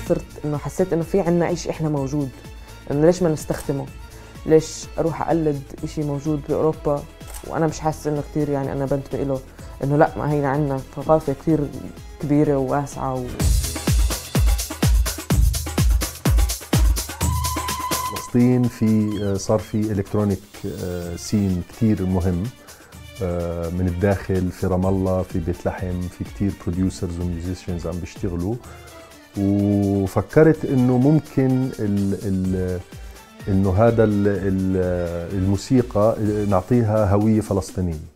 صرت إنه حسيت إنه في عنا إشي إحنا موجود، إنه ليش ما نستخدمه؟ ليش أروح أقلد إشي موجود بأوروبا وأنا مش حاسة إنه كتير يعني أنا بنتمي له، إنه لأ ما هينا عنا ثقافة كتير كبيرة وواسعة فلسطين صار في إلكترونيك سين كتير مهم من الداخل، في رام الله، في بيت لحم، في كتير بروديوسرز وميوزيشنز عم بيشتغلوا، وفكرت إنه ممكن إنه هذا الموسيقى نعطيها هوية فلسطينية.